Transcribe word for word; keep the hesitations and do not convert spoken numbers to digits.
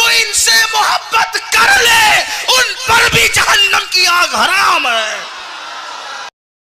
इनसे मोहब्बत कर ले, उन पर भी जहन्नम की आग हराम है।